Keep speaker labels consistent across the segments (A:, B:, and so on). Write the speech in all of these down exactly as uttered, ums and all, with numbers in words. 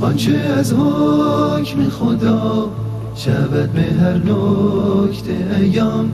A: آنچه از حکم خدا شود به هر نکته ایام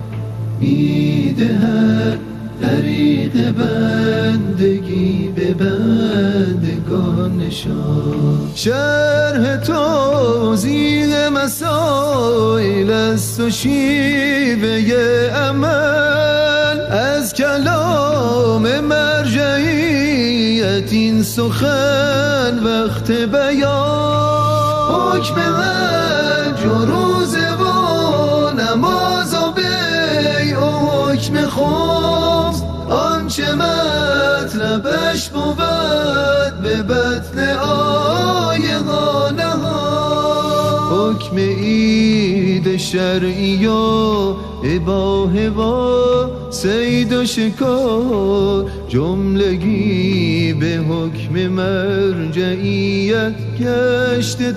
A: میدهد طریق بندگی به بندگان نشان. شرح توضیح مسائل است و شیوه عمل از کلام مرجعیت این سخن وقت بیان. حکم حج و روزه و نماز و بیع و حکم خمس آنچه مطلبش بود به بطن آیه ها نهان. حکم عید شرعی و اباحه و صید و شکار جملگی به حکم مرجعیت گشت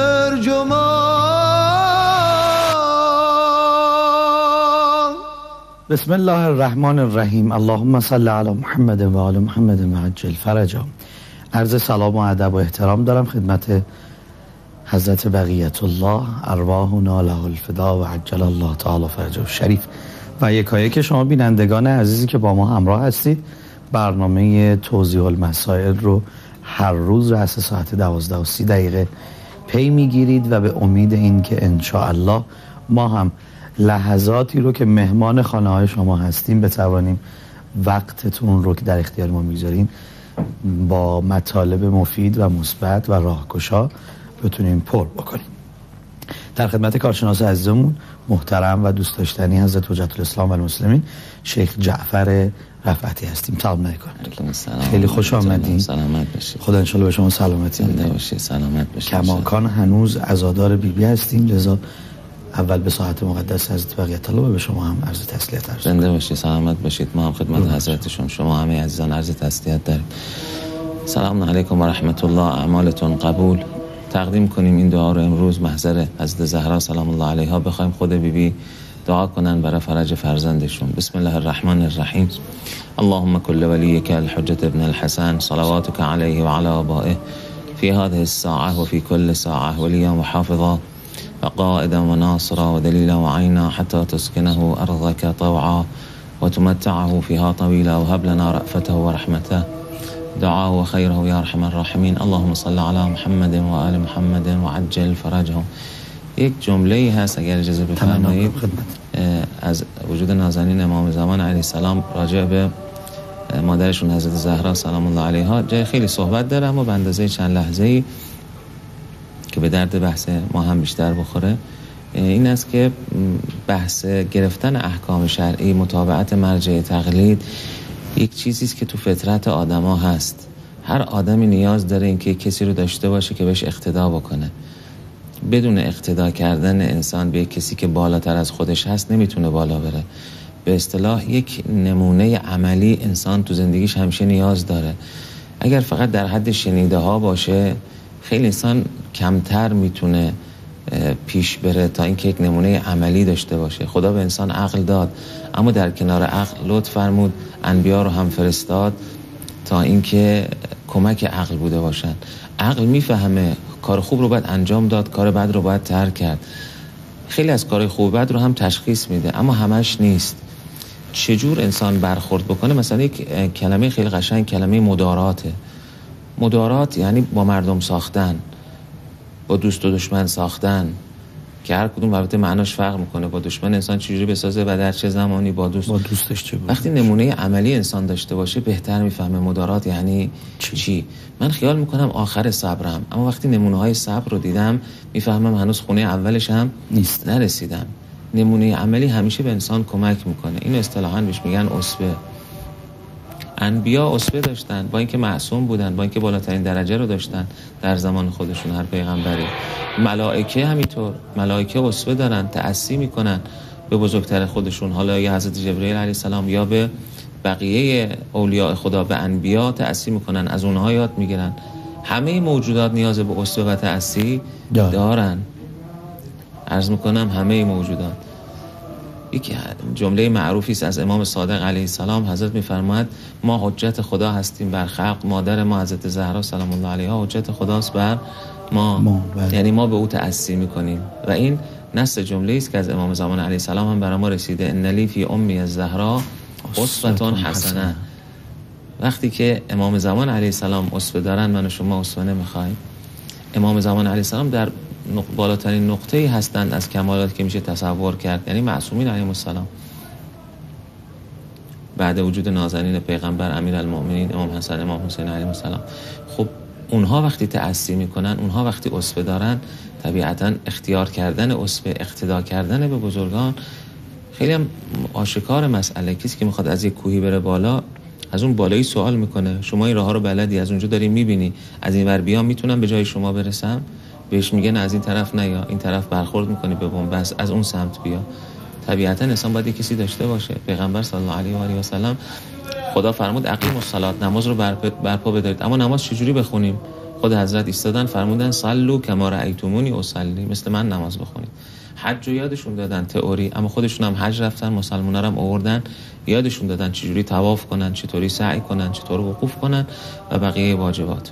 A: ترجمان.
B: بسم الله الرحمن الرحیم. اللهم صل علی محمد و آل محمد و عجل فرجا. عرض سلام و ادب و احترام دارم خدمت حضرت بقیت الله ارواحنا له الفدا و عجل الله تعالی فرجه شریف و یکایک شما بینندگان عزیزی که با ما همراه هستید. برنامه توضیح المسائل رو هر روز رأس ساعت دوازده و سی دقیقه پی میگیرید و به امید این که انشاءالله ما هم لحظاتی رو که مهمان خانه های شما هستیم بتوانیم وقتتون رو که در اختیار ما میگذارین با مطالب مفید و مثبت و راهگشا بتونیم پر بکنیم. در خدمت کارشناس عزیزمون محترم و دوست داشتنی حضرت حجت الاسلام و المسلمین شیخ جعفر رفعتی هستیم. سلام علیکم. خیلی خوش آمدین.
C: سلامت باشید.
B: خدا ان شاءالله به شما سلامتی
C: بده. باشید سلامت باشید.
B: کماکان هنوز عزادار بی بی هستیم، لذا اول به ساعت مقدس حضرت بقیت الله و به شما هم عرض تسلیت عرض.
C: زنده باشید، سلامت باشید. ما هم خدمت حضرتشون شما همه عزیزان عرض تسلیت داریم. سلام علیکم و رحمت الله. اعمالتون قبول. تقدیم کنیم این دعا رو امروز محضر حضرت زهرا سلام الله علیها بخوایم خود بی بی دعا کنن برای فرج فرزندشون. بسم الله الرحمن الرحیم. اللهم كل وليك الحجة ابن الحسن صلواتك عليه وعلى آبائه في هذه الساعة وفي كل ساعة وليا وحافظا وقائدا وناصرا ودليلا وعينا حتى تسكنه أرضك طوعا وتمتعه فيها طويلا وهب لنا رأفته ورحمته دعاء وخيره يا ارحم الراحمين. اللهم صل على محمد و آل محمد و عجل فرجهم. یک جمله هست اگر اجازه بفرمایید از وجود نازنین امام زمان علیه السلام راجع به مادرشون حضرت زهرا سلام الله علیها جای خیلی صحبت داره، اما به اندازه چند لحظه‌ای که به درد بحث ما هم بیشتر بخوره این است که بحث گرفتن احکام شرعی، متابعت مرجع تقلید یک چیزی است که تو فطرت آدما هست. هر آدمی نیاز داره اینکه کسی رو داشته باشه که بهش اقتدا بکنه. بدون اقتدا کردن انسان به کسی که بالاتر از خودش هست نمیتونه بالا بره. به اصطلاح یک نمونه عملی انسان تو زندگیش همیشه نیاز داره. اگر فقط در حد شنیده ها باشه خیلی انسان کمتر میتونه پیش بره تا اینکه یک نمونه عملی داشته باشه. خدا به انسان عقل داد، اما در کنار عقل لطف فرمود انبیا رو هم فرستاد تا اینکه کمک عقل بوده باشن. عقل میفهمه کار خوب رو باید انجام داد، کار بد رو باید ترک کرد. خیلی از کارهای خوب بد رو هم تشخیص میده، اما همش نیست. چجور انسان برخورد بکنه؟ مثلا یک کلمه خیلی قشنگ کلمه مداراته. مدارات یعنی با مردم ساختن، با دوست و دشمن ساختن، که هر کدوم البته معناش فرق میکنه. با دشمن انسان چجوری بسازه و در چه زمانی، با دوست
B: با دوستش چه بود.
C: وقتی نمونه عملی انسان داشته باشه بهتر میفهمه مدارات یعنی چی. چی من خیال میکنم آخر صبرم، اما وقتی نمونه های صبر رو دیدم میفهمم هنوز خونه اولش هم
B: نیست،
C: نرسیدم. نمونه عملی همیشه به انسان کمک میکنه. این اصطلاحاً بهش میگن اسوه. انبیا اسوه داشتن، با اینکه معصوم بودن، با اینکه بالاترین درجه رو داشتن در زمان خودشون هر پیغمبری. ملائکه همینطور، ملائکه اسوه دارن، تأسی میکنن به بزرگتر خودشون، حالا یا حضرت جبرئیل علیه السلام یا به بقیه اولیاء خدا، به انبیا تأسی میکنن، از اونها یاد میگیرن. همه موجودات نیاز به اسوه و تأسی دارن. عرض میکنم همه موجودات. یک جمله معروفی است از امام صادق علیه السلام. حضرت میفرماید ما حجت خدا هستیم بر خلق. مادر ما حضرت زهرا سلام الله علیها حجت خداست بر ما,
B: ما
C: یعنی ما به او تأسی میکنیم و این نص جمله است که از امام زمان علیه السلام هم برای ما رسیده: ان لی فی امی الزهراء اسوة حسنه. وقتی که امام زمان علیه السلام اسوه دارن، من و شما اسوه نمیخوایم. امام زمان علیه السلام در بالاترین نقطه‌ای هستند از کمالات که میشه تصور کرد، یعنی معصومین علیهم السلام. بعد وجود نازنین پیغمبر امیرالمؤمنین امام حسن امام حسین علیهم السلام، خب اونها وقتی تأسی میکنن، اونها وقتی اسوه دارن، طبیعتاً اختیار کردن اسوه، اقتدا کردن به بزرگان خیلی هم آشکار مسئله. کسی که میخواد از یک کوهی بره بالا، از اون بالایی سوال میکنه: شما این راه ها رو بلدی؟ از اونجا داری میبینی؟ از این ور بیام میتونم به جای شما برسم؟ بهش میگه نه، از این طرف نه، یا این طرف برخورد میکنی به بم، بس از اون سمت بیا. طبیعتا انسان باید کسی داشته باشه. پیغمبر صلی الله علیه و آله و سلم، خدا فرمود اقیموا الصلاة، نماز رو برپا بدارید. اما نماز چجوری بخونیم؟ خود حضرت ایستادن فرمودن صلوا کما رأیتمونی اصلی، مثل من نماز بخونید. حج رو یادشون دادن تئوری، اما خودشون هم حج رفتن، مسلمونا رو هم آوردن یادشون دادن چجوری طواف کنن، چطوری سعی کنن، چطور وقوف کنن و بقیه واجبات.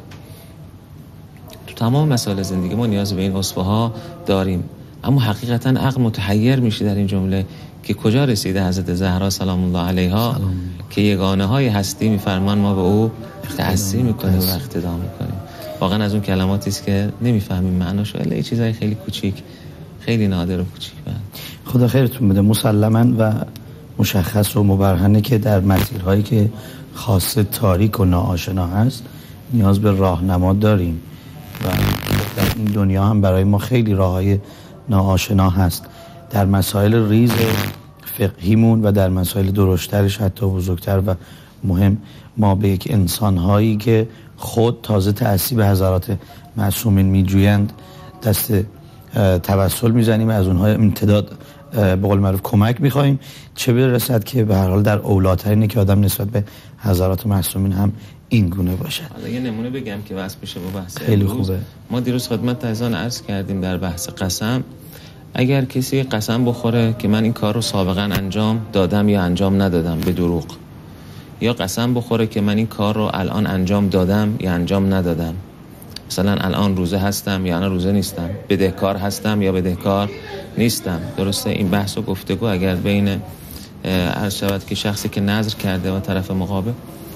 C: تو تمام مسائل زندگی ما نیاز به این اسوه ها داریم. اما حقیقتا عقل متحیر میشه در این جمله که کجا رسیده حضرت زهرا سلام الله علیها که یگانه های هستی میفرمان ما به او تأسی میکنیم و اقتدا میکنیم. واقعا از اون کلماتی است که نمیفهمیم معناشو، الا یه چیزای خیلی کوچیک، خیلی نادر و کوچیک.
B: خدا خیرتون بده. مسلماً و مشخص و مبرهنه که در مسیرهایی که خاصه تاریک و ناآشنا هست نیاز به راهنما داریم و در این دنیا هم برای ما خیلی راههای ناآشنا هست. در مسائل ریز فقهیمون و در مسائل درشترش حتی بزرگتر و مهم، ما به یک انسانهایی که خود تازه تأسی به حضرات معصومین میجویند دست توسل میزنیم، از اونها امتداد به قول معروف کمک میخوایم، چه برسد که به هر حال در اولاترینه که آدم نسبت به حضرات معصومین هم این گونه باشه.
C: حالا یه نمونه بگم که واسه بشه با بحث
B: خیلی خوبه.
C: ما دیروز خدمت عزیزان عرض کردیم در بحث قسم، اگر کسی قسم بخوره که من این کار رو سابقا انجام دادم یا انجام ندادم به دروغ، یا قسم بخوره که من این کار رو الان انجام دادم یا انجام ندادم، مثلا الان روزه هستم یا الان روزه نیستم، بدهکار هستم یا بدهکار نیستم. درسته این بحث و گفتگو اگر بین عرض شود که شخصی که نذر کرده و طرف مقابل،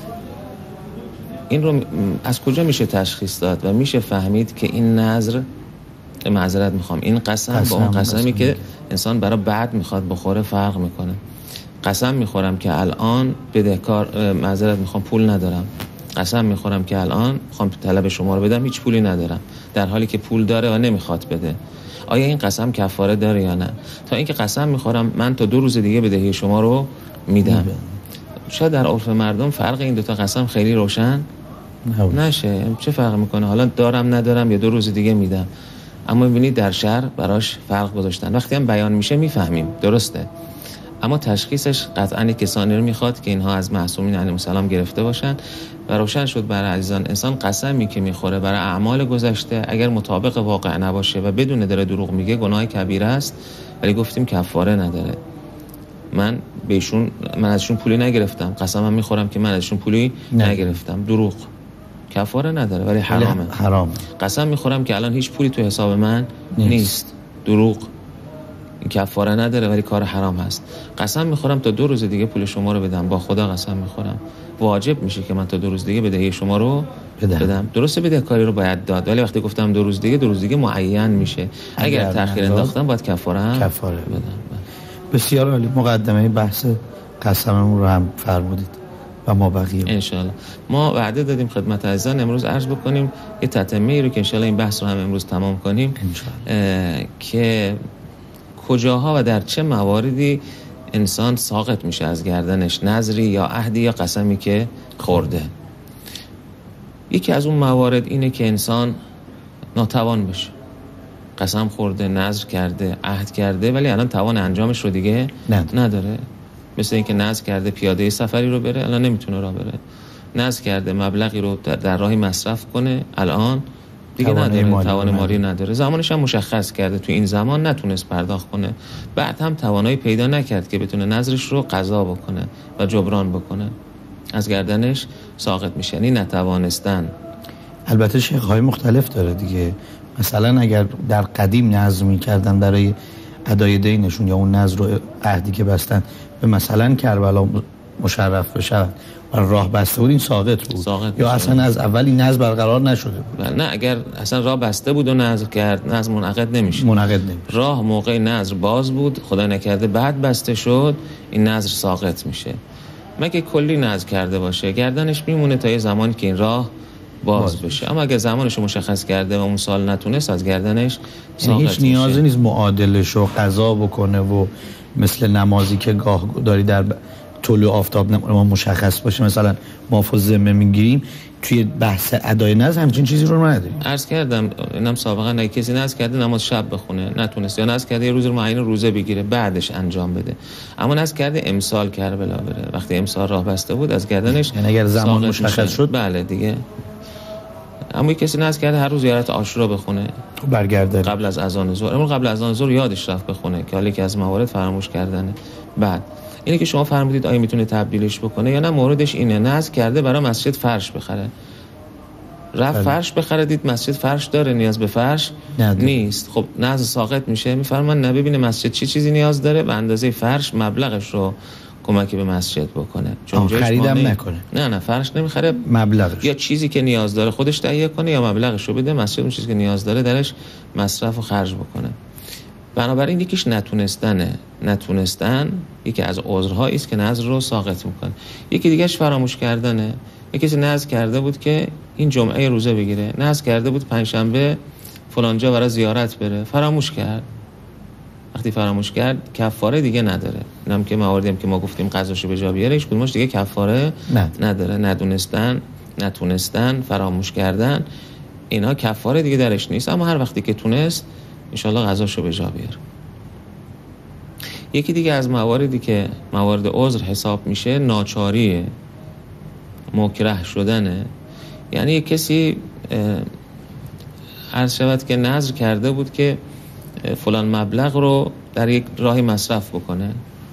C: این رو از کجا میشه تشخیص داد و میشه فهمید که این نذر، معذرت میخوام، این قسم, قسم با اون قسمی قسم که انسان برای بعد میخواد بخوره فرق میکنه. قسم میخورم که الان بدهکار، معذرت میخوام، پول ندارم. قسم میخورم که الان میخوام طلب شما رو بدم، هیچ پولی ندارم، در حالی که پول داره و نمیخواد بده. آیا این قسم کفاره داره یا نه؟ تا اینکه قسم میخورم من تا دو روز دیگه بدهی شما رو میدم. شاید در عرف مردم فرق این دوتا قسم خیلی روشن نشه، چه فرق میکنه حالا دارم ندارم یا دو روز دیگه میدم. اما ببینید در شرع براش فرق گذاشتن. وقتی هم بیان میشه میفهمیم، درسته، اما تشخیصش قطعاً کسانی رو میخواد که اینها از معصومین علیهم السلام گرفته باشن. و روشن شد برای عزیزان، انسان قسمی که میخوره برای اعمال گذشته اگر مطابق واقع نباشه و بدون داره دروغ میگه، گناه کبیره است، ولی گفتیم کفاره نداره. من بهشون من ازشون پولی نگرفتم، قسمم میخورم که من ازشون پولی نه. نگرفتم، دروغ کفاره نداره ولی حرامه.
B: حرام.
C: قسم میخورم که الان هیچ پولی تو حساب من نیست, نیست. دروغ، این کفاره نداره ولی کار حرام هست. قسم میخورم تا دو روز دیگه پول شما رو بدم، با خدا قسم میخورم، واجب میشه که من تا دو روز دیگه بدهی شما رو بدم, بدم. درسته بدهکاری رو باید داد، ولی وقتی گفتم دو روز دیگه، دو روز دیگه معین میشه. اگر, اگر تأخیر انداختم باید کفاره هم
B: کفاره
C: بدم.
B: بسیار عالی. مقدمه بحث قسممون رو هم فرمودید و ما بقیه
C: انشالله. ما وعده دادیم خدمت عزیزان امروز عرض بکنیم یه تتمه‌ای رو که انشالله این بحث رو هم امروز تمام کنیم که کجاها و در چه مواردی انسان ساقط میشه از گردنش نذری یا عهدی یا قسمی که خورده. یکی از اون موارد اینه که انسان ناتوان بشه، قسم خورده، نذر کرده، عهد کرده، ولی الان توان انجامش رو دیگه نداره, نداره. مثل اینکه نذر کرده پیاده سفری رو بره، الان نمیتونه راه بره. نذر کرده مبلغی رو در راهی مصرف کنه، الان دیگه نداره، توان مالی نداره. زمانش هم مشخص کرده تو این زمان نتونست پرداخت کنه، بعد هم توانایی پیدا نکرد که بتونه نذرش رو قضا بکنه و جبران بکنه، از گردنش ساقط میشه. یعنی نتوانستن
B: البته شیخ‌های مختلف داره دیگه. مثلا اگر در قدیم نذر می‌کردن برای ادای دینشون یا اون نذر رو عهدی که بستن به مثلا کربلا مشرف بشن و راه بسته بود، این ساقط بود
C: ساقط
B: یا اصلا از اول این نذر برقرار نشده بود؟
C: نه، اگر اصلا راه بسته بود و نذر کرد، نذر منعقد نمیشه.
B: منعقد نمیشه.
C: راه موقع نذر باز بود، خدا نکرده بعد بسته شد، این نذر ساقط میشه. مگه کلی نذر کرده باشه گردنش میمونه تا یه زمانی که این راه باز, باز بشه. اما اگر زمانش رو مشخص کرده و اون سال نتونست، از گردنش ساقط
B: هیچ نیازی میشه. نیست معادلش رو قضا بکنه و مثل نمازی که گاه داری در طلوع آفتاب ما مشخص باشه مثلا ما فزمه میگیریم، توی بحث ادای نذر همچین چیزی رو نداریم.
C: عرض کردم اینم سابقا نه کسی نذر کرده نماز شب بخونه نتونست، یا نذر کرده یه روز معین روزه بگیره بعدش انجام بده، اما نذر کرده امسال کربلا بره. وقتی امسال راه بسته بود از گردنش،
B: یعنی اگر زمان مشخص شد
C: بله دیگه. اما کسی نذر کرده هر روز زیارت عاشورا بخونه
B: برگرده
C: قبل از اذان ظهر، اون قبل از اذان ظهر یادش رفت بخونه که حالا که از موارد فراموش کردنه. بعد اینه که شما فرمودید آیا میتونه تبدیلش بکنه یا نه، موردش اینه نذر کرده برای مسجد فرش بخره، رفت فرش بخره دید مسجد فرش داره نیاز به فرش نداره. نیست، خب نذر ساقط میشه. میفرمان نه ببینه مسجد چی چیزی نیاز داره به اندازه فرش مبلغش رو کمکی به مسجد بکنه، چون
B: خریدم نکنه.
C: نه نه فرش نمیخره،
B: مبلغش
C: یا چیزی که نیاز داره خودش تهیه کنه یا مبلغش رو بده مسجد، اون چیزی که نیاز داره درش مصرف و خرج بکنه. بنابراین یکیش نتونستنه. نتونستن یکی از عذرهایی است که نذر رو ساقط میکنه. یکی دیگهش فراموش کردنه. یکی کسی نذر کرده بود که این جمعه روزه بگیره، نذر کرده بود پنجشنبه فلانجا برای زیارت بره، فراموش کرد. وقتی فراموش کرد کفاره دیگه نداره. اینم که مواردی هم که ما گفتیم قضاشو به جا بیاره، هیچ کدومش دیگه کفاره نه. نداره. ندونستن، نتونستن، فراموش کردن، اینا کفاره دیگه درش نیست. اما هر وقتی که تونست انشالله قضاشو به جا بیاره. یکی دیگه از مواردی که موارد عذر حساب میشه ناچاریه، مکره شدنه. یعنی یک کسی عرض شود که نذر کرده بود که فلان مبلغ رو در یک راهی مصرف بکنه،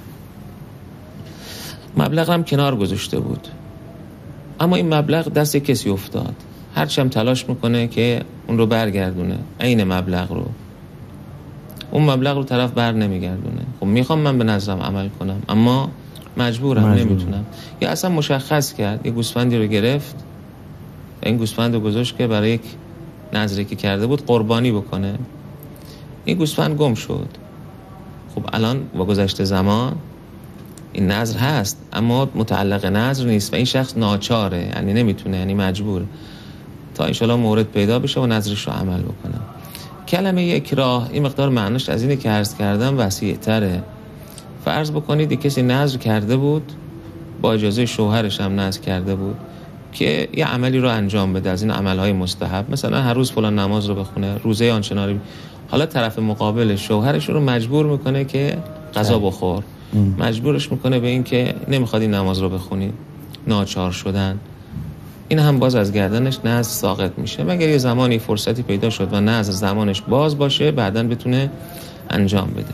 C: مبلغ هم کنار گذاشته بود، اما این مبلغ دست کسی افتاد، هرچی هم تلاش میکنه که اون رو برگردونه عین مبلغ رو، اون مبلغ رو طرف بر نمیگردونه. خب میخوام من به نظرم عمل کنم اما مجبورم، مجبور. نمیتونم. یا اصلا مشخص کرد یه گوسفندی رو گرفت، این گوسفند رو گذاشت که برای یک نذری که کرده بود قربانی بکنه، این گوسفند گم شد. خب الان با گذشت زمان این نذر هست اما متعلق نذر نیست و این شخص ناچاره، یعنی نمیتونه، یعنی مجبور تا انشالله مورد پیدا بشه و نذرش رو عمل بکنه. کلمه اکراه این مقدار معنیش از اینه که عرض کردم وسیع تره. فرض بکنید یک کسی نذر کرده بود، با اجازه شوهرش هم نذر کرده بود که یه عملی رو انجام بده از این عملهای مستحب، مثلا هر روز فلان نماز رو بخونه، روزه آنچنانی. حالا طرف مقابل شوهرش رو مجبور میکنه که غذا بخور، مجبورش میکنه به این که نمیخواد این نماز رو بخونی، ناچار شدن. این هم باز از گردنش نذر ساقط میشه، مگر یه زمانی فرصتی پیدا شد و نذر زمانش باز باشه بعداً بتونه انجام بده.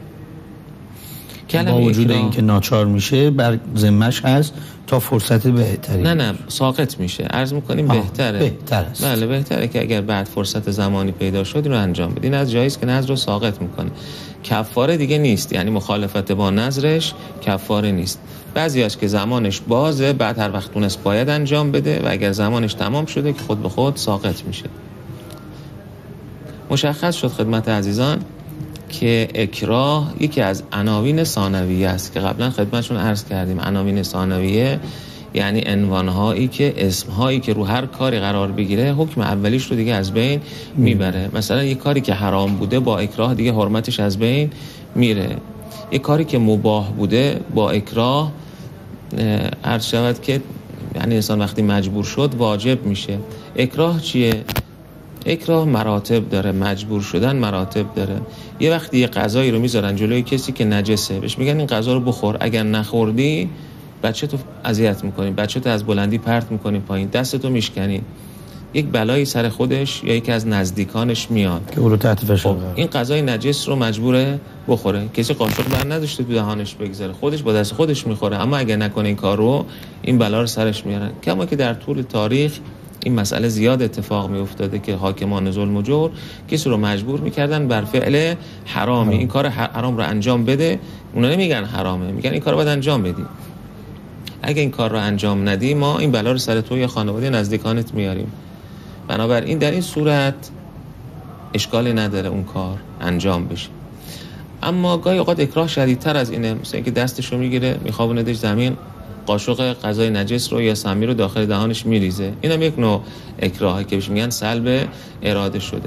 B: با وجود این که ناچار میشه بر ذمه‌ش هست تا فرصت بهتری.
C: نه نه ساقط میشه. عرض میکنیم بهتره.
B: بهتر است.
C: بله بهتره که اگر بعد فرصت زمانی پیدا شد رو انجام بده. این از جاییست که نذر رو ساقط میکنه. کفاره دیگه نیست، یعنی مخالفت با نذرش کفاره نیست. بعضیاش که زمانش بازه بعد هر وقت تونست باید انجام بده و اگر زمانش تمام شده که خود به خود ساقط میشه. مشخص شد خدمت عزیزان که اکراه یکی از عناوین ثانویه است که قبلا خدمتشون عرض کردیم. عناوین ثانویه یعنی عنوانهایی که اسمهایی که رو هر کاری قرار بگیره حکم اولیش رو دیگه از بین میبره. مثلا یک کاری که حرام بوده با اکراه دیگه حرمتش از بین میره. یک کاری که مباح بوده با اکراه عرض شود که یعنی انسان وقتی مجبور شد واجب میشه. اکراه چیه؟ اکراه مراتب داره، مجبور شدن مراتب داره. یه وقتی یه غذایی رو میذارن جلوی کسی که نجسه، بهش میگن این غذا رو بخور، اگر نخوردی بچه‌تو اذیت می‌کنی، بچه‌تو از بلندی پرت می‌کنی پایین، دستتو میشکنی، یک بلایی سر خودش یا یکی از نزدیکانش میاد
B: که او رو تحت فشار قرار.
C: این غذای نجس رو مجبوره بخوره. کسی قاشق بر نداشته تو دهانش بگذاره، خودش با دست خودش میخوره، اما اگر نکنه این کار رو این بلا رو سرش میارن. کما که در طول تاریخ این مسئله زیاد اتفاق می افتاده که حاکمان ظلم و جور کسی رو مجبور میکردن بر فعل حرامی، این کار حرام رو انجام بده. اونا نمیگن حرامه، میگن این کار رو باید انجام بدی، اگه این کار رو انجام ندی ما این بلا رو سر تو یا خانواده نزدیکانت میاریم. بنابراین در این صورت اشکالی نداره اون کار انجام بشه. اما گاهی اوقات اکراه شدیدتر از اینه، مثلا اینکه دستش رو میگیره میخوابوندش زمین، قاشق غذای نجس رو یا سمی رو داخل دهانش میریزه، اینم یک نوع اکراهه که بهش میگن سلب اراده شده.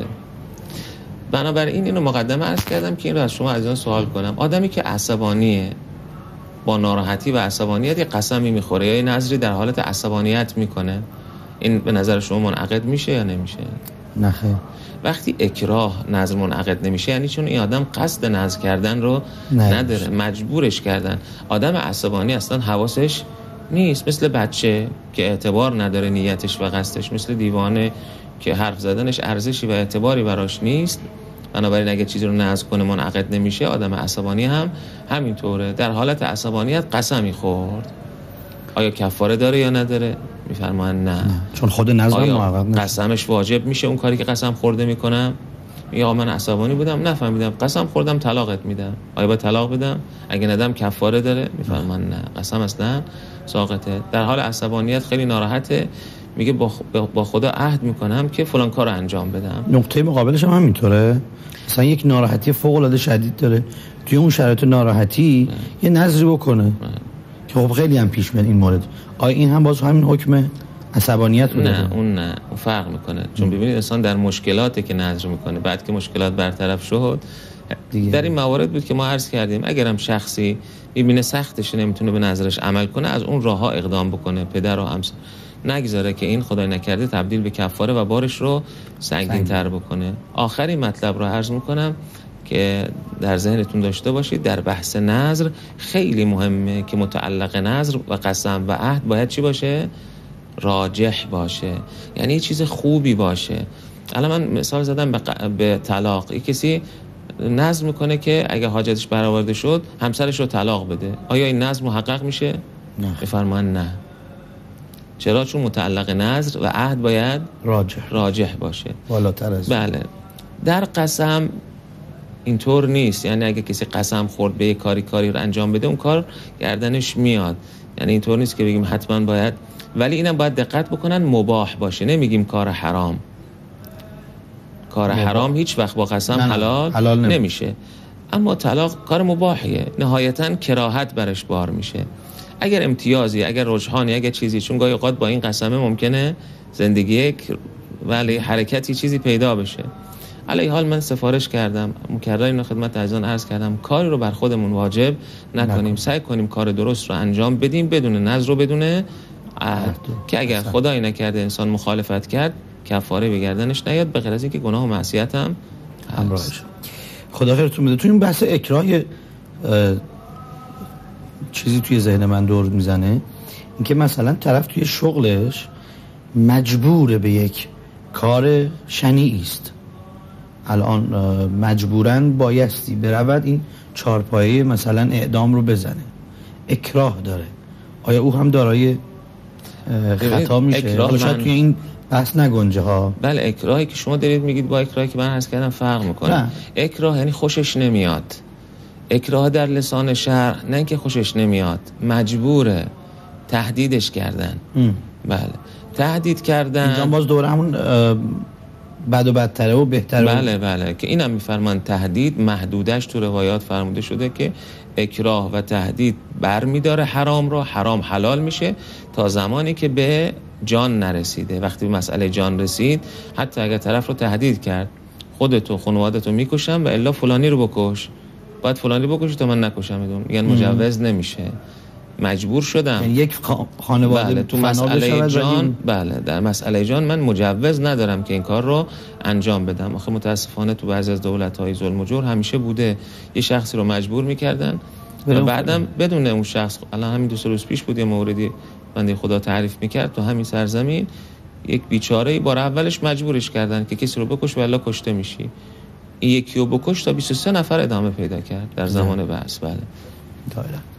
C: بنابراین اینو مقدمه عرض کردم که این رو از شما عزیزان سوال کنم. آدمی که عصبانیه، با ناراحتی و عصبانیت یک قسمی میخوره یا یه نظری در حالت عصبانیت میکنه، این به نظر شما منعقد میشه یا نمیشه؟
B: نه خیر.
C: وقتی اکراه نظر منعقد نمیشه یعنی چون این آدم قصد نظر کردن رو نداره، مجبورش کردن. آدم عصبانی اصلا حواسش نیست، مثل بچه که اعتبار نداره نیتش و قصدش، مثل دیوانه که حرف زدنش ارزشی و اعتباری براش نیست. بنابراین اگه چیزی رو نظر کنه منعقد نمیشه. آدم عصبانی هم همینطوره، در حالت عصبانیت قسمی خورد، آیا کفاره داره یا نداره؟ میفرمان نه. نه
B: چون خود نظر
C: منعقد نمیشه. قسمش واجب میشه اون کاری که قسم خورده میکنم؟ یا من عصبانی بودم نفهمیدم قسم خوردم طلاقت میدم، آیا باید طلاق بدم؟ اگه ندم کفاره داره؟ میفرمان نه، قسم اصلا ساقطه. در حال عصبانیت خیلی ناراحته، میگه با خدا عهد میکنم که فلان کارو انجام بدم.
B: نقطه مقابلش هم همینطوره، مثلا یک ناراحتی فوق العاده شدید داره، توی اون شرایط ناراحتی نه. یه نظری بکنه نه. که خب خیلی هم پیش میاد این مورد. آیا این هم باز همین حکم عصبانیت رو
C: نه؟ اون نه، اون فرق میکنه. چون ببینید انسان در مشکلاتی که نظر میکنه، بعد که مشکلات برطرف شد دیگه. در این موارد بود که ما عرض کردیم اگرم شخصی میبینه سختش نمیتونه به نظرش عمل کنه، از اون راهها اقدام بکنه، پدر و همسر نگذاره که این خدای نکرده تبدیل به کفاره و بارش رو سنگین تر بکنه. آخری مطلب رو عرض میکنم که در ذهنتون داشته باشید، در بحث نظر خیلی مهمه که متعلق نظر و قسم و عهد باید چی باشه؟ راجح باشه، یعنی یه چیز خوبی باشه. الان من مثال زدم به, ق... به طلاق. یک کسی نظر میکنه که اگه حاجتش برآورده شد همسرش رو طلاق بده، آیا این نظر محقق میشه؟
B: نه.
C: بفرمان نه. چرا؟ چون متعلق نظر و عهد باید
B: راجح
C: راجح باشه،
B: بالاتر از.
C: بله. در قسم اینطور نیست، یعنی اگه کسی قسم خورد به یک کاری کاری رو انجام بده اون کار گردنش میاد، یعنی اینطور نیست که بگیم حتما باید، ولی اینم باید دقت بکنن مباح باشه. نمیگیم کار حرام، کار مباح. حرام هیچ وقت با قسم نه حلال, حلال نمیشه. اما طلاق کار مباحیه، نهایتاً کراهت برش بار میشه. اگر امتیازی، اگر رجحانی، اگر چیزی، چون گاهی اوقات با این قسمه ممکنه زندگی یک ولی حرکتی چیزی پیدا بشه. علی حال من سفارش کردم، مکرر اینو خدمت عزیزان عرض کردم، کاری رو بر خودمون واجب نکنیم، سعی کنیم کار درست رو انجام بدیم بدون نظر و بدون عهد، که اگر خدایی نکرده انسان مخالفت کرد کفاره به گردنش نیاد، به غیر از اینکه گناه و معصیت هم
B: همراهش. خدا خیرتون بده. تو این بحث اکراه چیزی توی ذهن من دور میزنه، اینکه مثلا طرف توی شغلش مجبور به یک کار شنیعی است، الان مجبورن بایستی برود این چارپایه مثلا اعدام رو بزنه، اکراه داره، آیا او هم دارای خطا میشه؟ حالا شاید توی این بحث نگنجه ها.
C: بله، اکراهی که شما دارید میگید با اکراهی که من عرض کردم فرق میکنه. اکراه یعنی خوشش نمیاد، اکراه در لسان شرع نه که خوشش نمیاد، مجبوره، تهدیدش کردن. ام. بله، تهدید کردن.
B: اینجا باز دوره همون بد و بدتره و بهتره.
C: بله بله، که اینم میفرمان تهدید محدودش تو روایات فرموده شده که اکراه و تهدید بر میداره حرام رو، حرام حلال میشه تا زمانی که به جان نرسیده. وقتی به مسئله جان رسید، حتی اگر طرف رو تهدید کرد خودتو خانوادتو میکشم و الا فلانی رو بکش، باید فلانی بکشی تا من نکشم، میدون میگن مجوز نمیشه، مجبور شدم.
B: یعنی یک خانواده
C: بله، تو مسئله جان، بله در مسئله جان من مجوز ندارم که این کار رو انجام بدم. آخه متاسفانه تو بعضی از دولت‌های ظلم و جور همیشه بوده یه شخصی رو مجبور میکردن و بعدم بدون اون شخص، الان همین دو سه روز پیش بود یه موردی بنده خدا تعریف میکرد تو همین سرزمین، یک بیچاره‌ای بار اولش مجبورش کردن که کسی رو بکش و الا کشته میشی. این یکی رو بکش تا بیست و سه نفر ادامه پیدا کرد در زمان بحث. بله
B: دایره.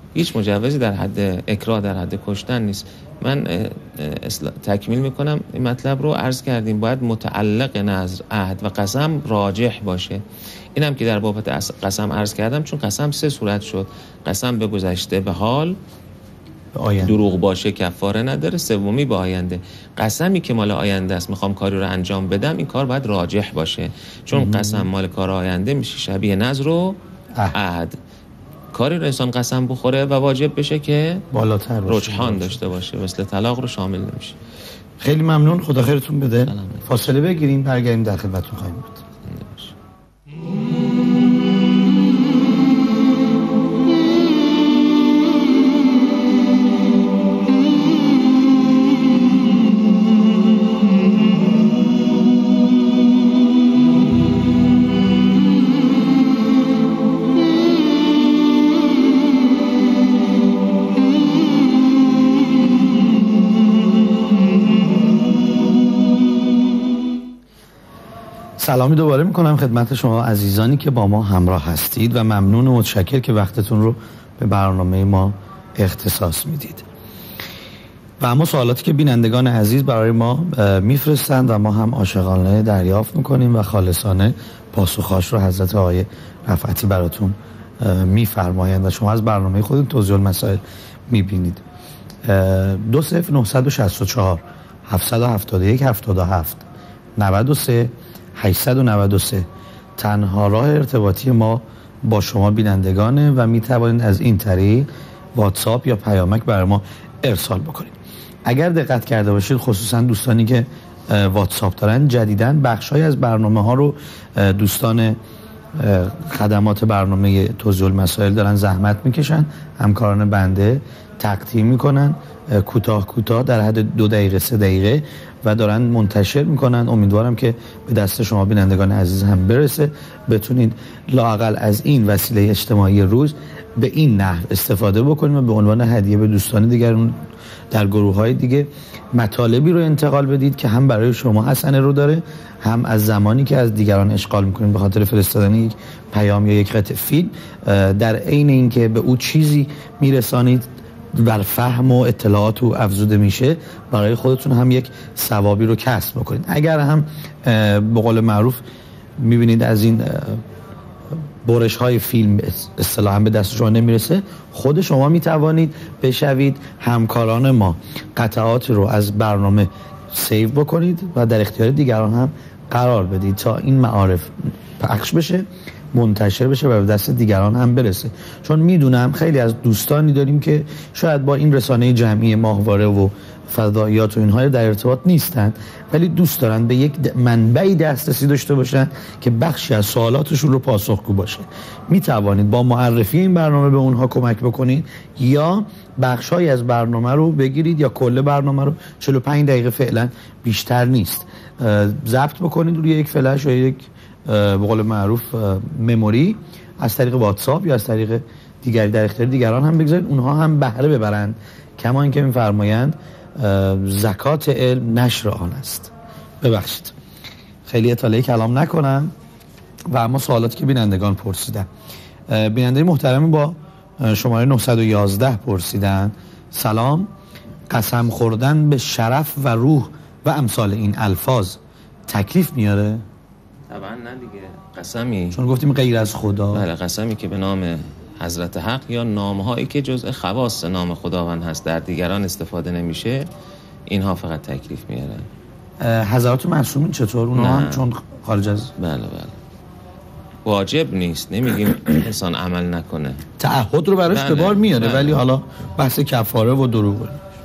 C: هیچ مجوزی در حد اکراه در حد کشتن نیست. من تکمیل میکنم این مطلب رو. عرض کردیم باید متعلق نظر، عهد و قسم راجح باشه. اینم که در بابت قسم عرض کردم، چون قسم سه صورت شد: قسم به گذشته، به حال، آینده. دروغ باشه کفاره نداره، سومی به آینده. قسمی که مال آینده است، میخوام کاری رو انجام بدم، این کار باید راجح باشه، چون مم. قسم مال کار آینده میشه شبیه نظر و عهد. کاری رو انسان قسم بخوره و واجب بشه که بالاتر رجحان داشته باشه، مثل طلاق رو شامل نمیشه.
B: خیلی ممنون، خدا خیرتون بده. فاصله بگیریم، برگردیم در خدمتتون خواهیم بود. سلامی دوباره میکنم خدمت شما عزیزانی که با ما همراه هستید و ممنون و متشکر که وقتتون رو به برنامه ما اختصاص میدید. و اما سوالاتی که بینندگان عزیز برای ما میفرستند و ما هم عاشقانه دریافت میکنیم و خالصانه پاسخاش رو حضرت آقای رفعتی براتون میفرمایند و شما از برنامه خودتون توضیح المسائل میبینید. دو صفر نه شش چهار هفت هفت یک هفت هفت نود و سه هشتصد و نود و سه تنها راه ارتباطی ما با شما بینندگانه و می توانید از این طریق واتساپ یا پیامک برای ما ارسال بکنید. اگر دقت کرده باشید، خصوصا دوستانی که واتساپ دارن، جدیداً بخشای از برنامه ها رو دوستان خدمات برنامه توضیح المسائل دارن زحمت میکشن، همکاران بنده تقدیم میکنن کوتاه کوتاه در حد دو دقیقه سه دقیقه و دارن منتشر میکنن. امیدوارم که به دست شما بینندگان عزیز هم برسه، بتونید لااقل از این وسیله اجتماعی روز به این نحو استفاده بکنیم و به عنوان هدیه به دوستان دیگرون در گروه های دیگه مطالبی رو انتقال بدید که هم برای شما حسنه رو داره، هم از زمانی که از دیگران اشغال میکنید به خاطر فرستادن یک پیام یا یک قطعه فیلم، در عین اینکه به او چیزی میرسانید بر فهم و اطلاعات او افزوده میشه، برای خودتون هم یک ثوابی رو کسب بکنید. اگر هم به قول معروف میبینید از این برش های فیلم اصطلاحاً به دست شما نمیرسه، خود شما میتوانید بشوید همکاران ما قطعات رو از برنامه سیو بکنید و در اختیار دیگران هم قرار بدید تا این معارف پخش بشه، منتشر بشه و به دست دیگران هم برسه. چون میدونم خیلی از دوستانی داریم که شاید با این رسانه جمعی ماهواره و فضائیات و اینها در ارتباط نیستن، ولی دوست دارن به یک منبعی دسترسی داشته باشن که بخشی از سوالاتشون رو پاسخگو باشه. می توانید با معرفی این برنامه به اونها کمک بکنید یا بخشایی از برنامه رو بگیرید یا کل برنامه رو، چهل و پنج دقیقه فعلا بیشتر نیست، ضبط بکنید روی یک فلش یا یک به قول معروف مموری، از طریق واتساپ یا از طریق دیگری در اختیار دیگران هم بگذارید، اونها هم بهره ببرند. کما اینکه می‌فرمایند زکات علم نشر آن است. ببخشید خیلی اطلاعی کلام نکنم و اما سوالاتی که بینندگان پرسیدن. بیننده محترمی با شماره نه یک یک پرسیدن: سلام، قسم خوردن به شرف و روح و امثال این الفاظ تکلیف میاره؟
C: طبعا نه دیگه. قسمی
B: چون گفتیم غیر از خدا،
C: بله، قسمی که به نام حضرت حق یا نامهایی که جزء خواص نام خداوند هست در دیگران استفاده نمیشه، اینها فقط تکلیف میارن.
B: حضرات معصومین چطور؟ اونها هم چون خارج از
C: بله بله واجب نیست، نمیگیم انسان عمل نکنه،
B: تعهد رو براش به بار میاره، بله. ولی حالا بحث کفاره و دروغه.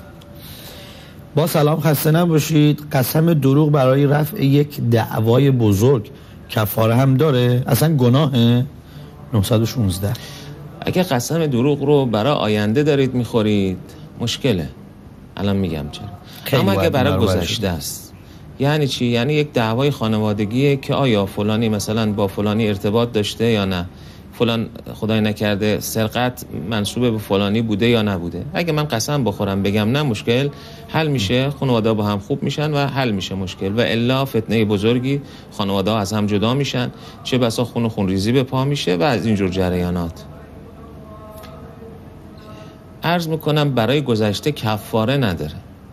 B: با سلام، خسته نباشید. قسم دروغ برای رفع یک دعوای بزرگ کفاره هم داره؟ اصلا گناهه؟ نه یک شش
C: اگه قسم دروغ رو برای آینده دارید میخورید مشکله، الان میگم چرا. اما اگه برای گذشته است، یعنی چی؟ یعنی یک دعوای خانوادگیه که آیا فلانی مثلا با فلانی ارتباط داشته یا نه، فلان خدای نکرده سرقت منسوب به فلانی بوده یا نبوده. اگه من قسم بخورم بگم نه، مشکل حل میشه، خانواده با هم خوب میشن و حل میشه مشکل، و الا فتنه بزرگی، خانواده از هم جدا میشن، چه بسا خون و خون ریزی به پا میشه و از اینجور جریانات. عرض میکنم برای گذشته کفاره نداره،